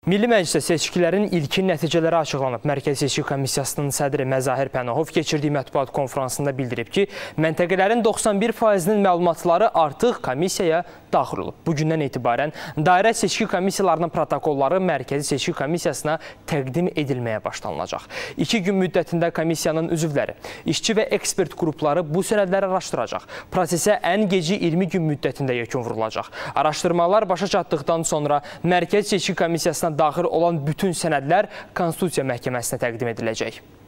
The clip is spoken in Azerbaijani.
Milli Məclisdə seçkilərin ilkin nəticələri açıqlanıb. Mərkəzi Seçki Komissiyasının sədri Məzahir Pənahov keçirdiyi mətbuat konfransında bildirib ki, məntəqələrin 91%-nin məlumatları artıq komissiyaya daxil olub. Bugündən etibarən dairə seçki komissiyalarının protokolları Mərkəzi Seçki Komissiyasına təqdim edilməyə başlanılacaq. 2 gün müddətində komissiyanın üzvləri, işçi və ekspert qrupları bu sənədləri araşdıracaq. Prosesə ən gecə 20 gün müddətində yekun vurulacaq. Araşdırmalar başa çatdıqdan sonra Mərkəzi Seçki Komissiyasına daxil olan bütün sənədlər Konstitusiya Məhkəməsinə təqdim ediləcək.